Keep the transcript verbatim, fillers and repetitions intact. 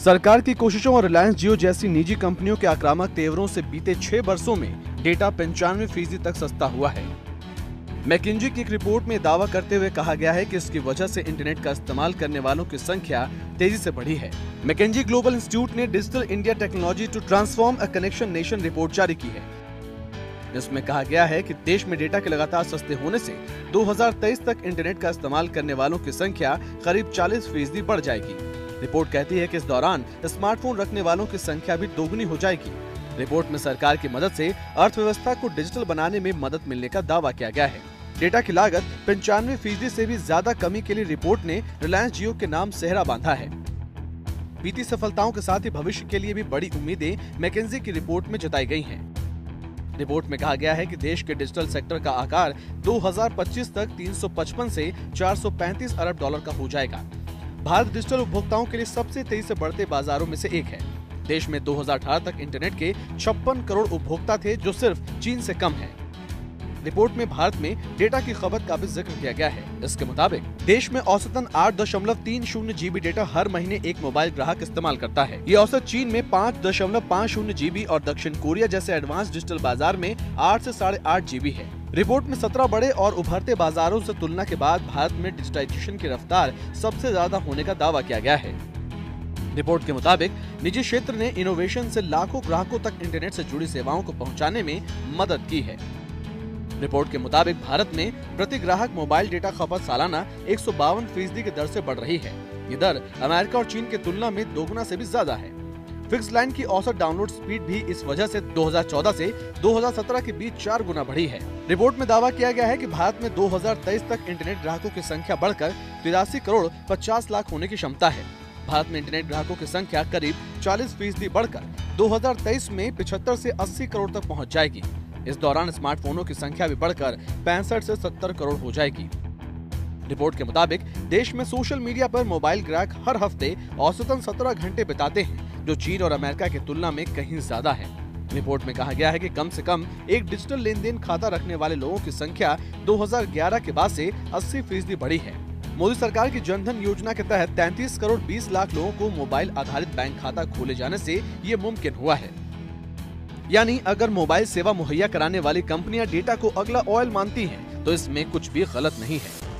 सरकार की कोशिशों और रिलायंस जियो जैसी निजी कंपनियों के आक्रामक तेवरों से बीते छह वर्षों में डेटा पंचानवे फीसदी तक सस्ता हुआ है। मैकिंजी की एक रिपोर्ट में दावा करते हुए कहा गया है कि इसकी वजह से इंटरनेट का इस्तेमाल करने वालों की संख्या तेजी से बढ़ी है। मैकिंजी ग्लोबल इंस्टीट्यूट ने digital India technology to transform a connection nation report जारी की है। इसमें कहा गया है कि देश में डेटा के लगातार सस्ते होने से दो हज़ार तेईस तक इंटरनेट का इस्तेमाल करने वालों की संख्या करीब चालीस फीसदी बढ़ जाएगी। रिपोर्ट कहती है कि इस दौरान स्मार्टफोन रखने वालों की संख्या भी दोगुनी हो जाएगी। रिपोर्ट में सरकार की मदद से अर्थव्यवस्था को डिजिटल बनाने में मदद मिलने का दावा किया गया है। डेटा की लागत पंचानवे फीसदी से भी ज्यादा कमी के लिए रिपोर्ट ने रिलायंस जियो के नाम सेहरा बांधा है। बीती सफलताओं के साथ ही भविष्य के लिए भी बड़ी उम्मीदें मैकिंजी की रिपोर्ट में जताई गई हैं। रिपोर्ट में कहा गया है कि देश के डिजिटल सेक्टर का आकार दो हज़ार पच्चीस तक तीन सौ पचपन से चार सौ पैंतीस अरब डॉलर का हो जाएगा। भारत डिजिटल उपभोक्ताओं के लिए सबसे तेजी से बढ़ते बाजारों में से एक है। देश में दो हज़ार अठारह तक इंटरनेट के छप्पन करोड़ उपभोक्ता थे, जो सिर्फ चीन से कम है। रिपोर्ट में भारत में डेटा की खपत का भी जिक्र किया गया है। इसके मुताबिक देश में औसतन आठ दशमलव तीन शून्य जीबी डेटा हर महीने एक मोबाइल ग्राहक इस्तेमाल करता है। ये औसत चीन में पाँच दशमलव पाँच शून्य जीबी और दक्षिण कोरिया जैसे एडवांस डिजिटल बाजार में आठ से साढ़े आठ जीबी है। रिपोर्ट में सत्रह बड़े और उभरते बाजारों से तुलना के बाद भारत में डिजिटाइजेशन की रफ्तार सबसे ज्यादा होने का दावा किया गया है। रिपोर्ट के मुताबिक निजी क्षेत्र ने इनोवेशन से लाखों ग्राहकों तक इंटरनेट से जुड़ी सेवाओं को पहुंचाने में मदद की है। रिपोर्ट के मुताबिक भारत में प्रति ग्राहक मोबाइल डेटा खपत सालाना एक सौ बावन फीसदी की दर से बढ़ रही है। ये दर अमेरिका और चीन की तुलना में दोगुना से भी ज्यादा है। फिक्स लाइन की औसत डाउनलोड स्पीड भी इस वजह से दो हज़ार चौदह से दो हज़ार सत्रह के बीच चार गुना बढ़ी है। रिपोर्ट में दावा किया गया है कि भारत में दो हज़ार तेईस तक इंटरनेट ग्राहकों की संख्या बढ़कर तिरासी करोड़ पचास लाख होने की क्षमता है। भारत में इंटरनेट ग्राहकों की संख्या करीब चालीस फीसदी बढ़कर दो हज़ार तेईस में पिछहत्तर से अस्सी करोड़ तक पहुँच जाएगी। इस दौरान स्मार्टफोनों की संख्या भी बढ़कर पैंसठ से सत्तर करोड़ हो जाएगी। रिपोर्ट के मुताबिक देश में सोशल मीडिया पर मोबाइल ग्राहक हर हफ्ते औसतन सत्रह घंटे बिताते हैं, जो चीन और अमेरिका की तुलना में कहीं ज्यादा है। रिपोर्ट में कहा गया है कि कम से कम एक डिजिटल लेन देन खाता रखने वाले लोगों की संख्या दो हज़ार ग्यारह के बाद से अस्सी फीसदी बढ़ी है। मोदी सरकार की जनधन योजना के तहत तैंतीस करोड़ बीस लाख लोगों को मोबाइल आधारित बैंक खाता खोले जाने से ये मुमकिन हुआ है। यानी अगर मोबाइल सेवा मुहैया कराने वाली कंपनियां डेटा को अगला ऑयल मानती हैं, तो इसमें कुछ भी गलत नहीं है।